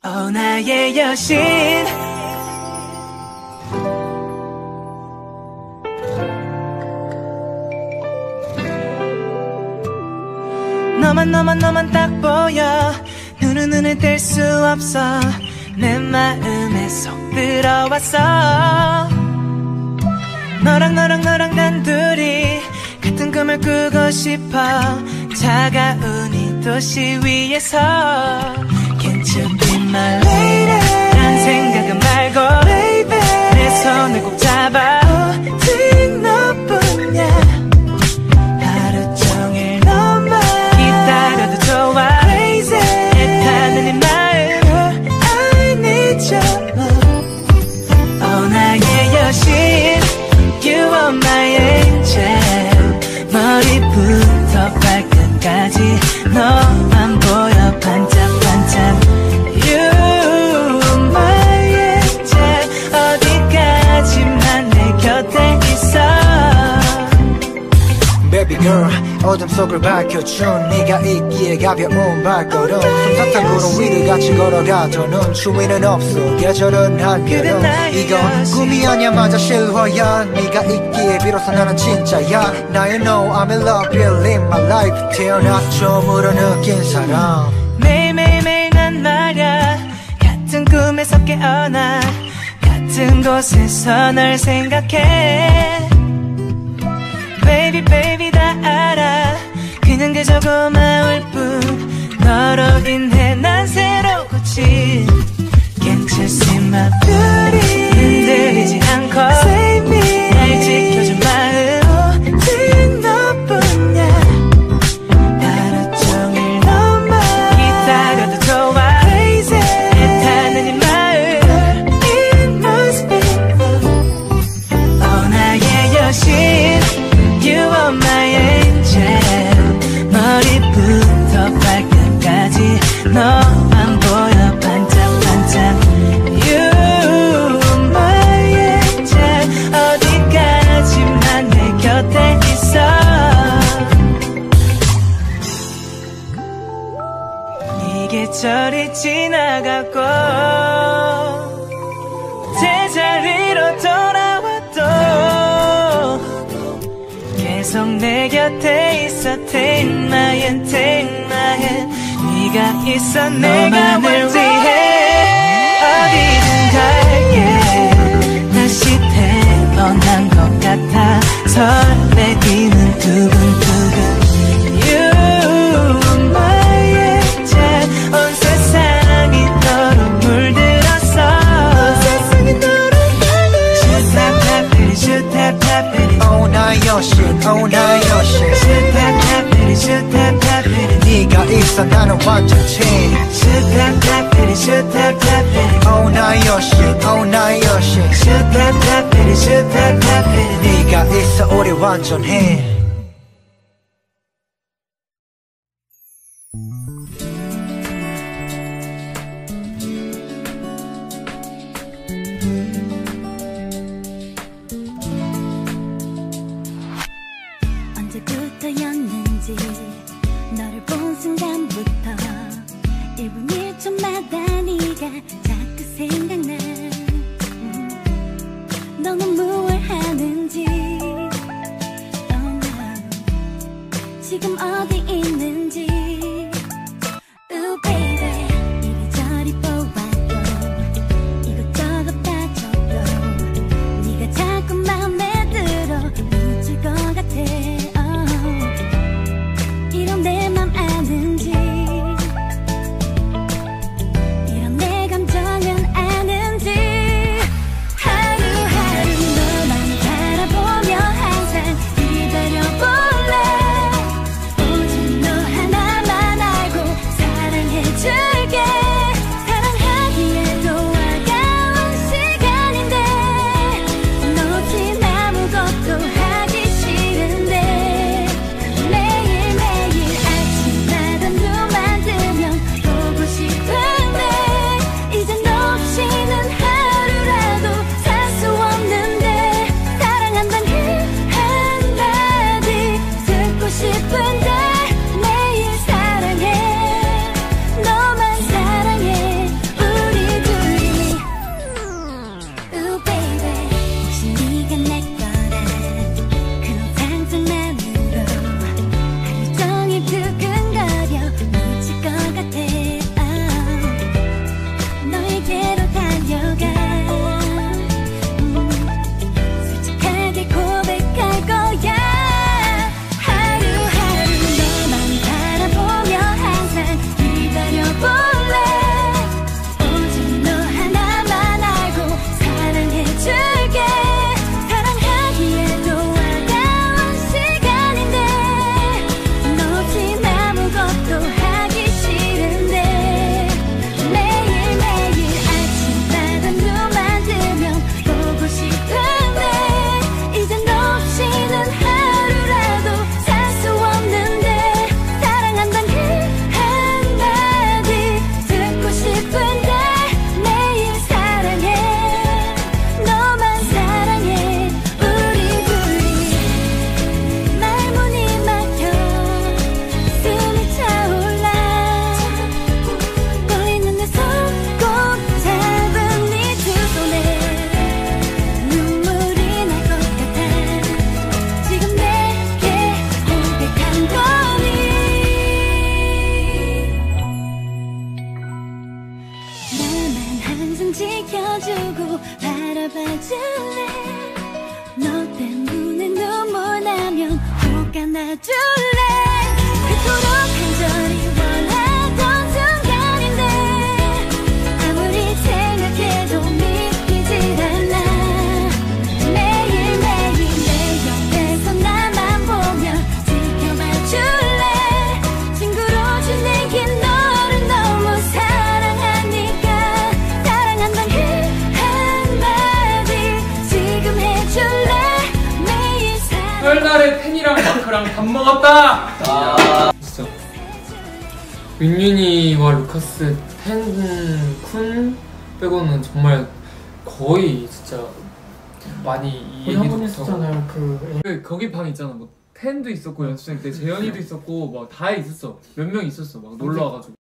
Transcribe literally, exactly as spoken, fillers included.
어 나의 여신 너만 너만 너만 딱 보여 눈은 눈을 뗄 수 없어 내 마음에 쏙 들어왔어 너랑 너랑 너랑 단둘이 같은 꿈을 꾸고 싶어 차가운 이 도시 위에서 Can't you be my lady 란 생각은 말고 baby 내 손을 꼭 잡아 오직 너뿐이야 하루 종일 너만 기다려도 좋아 crazy 애타는 네 마음을 I need your love 어 나의 여신 You are my angel 머리부터 발끝까지 너만 보여 반짝반짝 You my angel 어디까지만 내 곁에 있어 Baby girl 어둠 속을 밝혀준 네가 있기에 가벼운 발걸음 솜사탕 구름 위를 같이 걸어가도 눈 추위는 없어 계절은 한여름 이건 꿈이 아니야 맞아 실화야 네가 있기에 비로소 나는 진짜야 Now you know I'm in love you live my life 태어나 처음으로 느낀 사랑 매일매일매일 난 말야 같은 꿈에서 깨어나 같은 곳에서 널 생각해 Baby baby 다 알아 그냥 그저 고마울 뿐 너로 인해 난 새로 고친 Can't you see my beauty 흔들리지 않고 Save me 날 지켜준 마음 오직 너뿐이야 하루 종일 너만 기다려도 좋아 Crazy 애타는 이 마음 It must be love 어 나의 여신 You are my angel 머리부터 발끝까지 너만 보여 반짝반짝 You my angel 어디까지만 내 곁에 있어 이 계절이 지나가고 제자리로 돌아와도 계속 내 곁에 있어 Take my hand, take my hand 네가 있어 내가 위해 어디든 갈게 다시 태어난 것 같아 설레이는 두근두근 You my angel 온 세상이 너로 물들었어 온 세상이 너로 물들었어 Shoot tap tap baby Oh 나의 여신 Oh 나의 여신 Shoot tap tap baby Shoot tap tap baby 네가 있어 나는 완전체 Shoot tap tap baby Shoot tap tap baby Oh 나의 여신 Oh 나의 여신 Shoot tap tap baby Shoot tap tap baby 네가 있어 우리 완전해 언제부터였는지 너를 본 순간부터 일 분 일 초마다 네가 자꾸 생각나 음, 너는 무얼 하는지 oh no. 지금 어디 있는지 Ooh baby 이리저리 보아도 이것저것 따져도 네가 자꾸 맘에 들어 미칠 것 같아 이런 내 맘 아는지 이런 내 감정은 아는지 하루하루 너 좀 지켜주고 바라봐줄래 너 때문에 눈물 나면 꼭 안아줄래 그토록 간절히 원하던 순간인데 아무리 생각해도 믿기질 않아 매일매일 내 옆에서 나만 보며 지켜봐줄래 친구로 준 내게 너를 너무 사랑하니까 사랑한단 그 한마디 지금 해줄래 매일 사랑 설날에 팬이랑 마크랑 밥 먹었다! 아 진짜 윤윤이와 루카스 팬쿤 빼고는 정말 거의 진짜 많이 이 얘기도 했었잖아요. 그 그 거기 방 있잖아 뭐 텐도 있었고 연습생 때 재현이도 있었고 막 다 있었어 몇 명 있었어 막 놀러 와가지고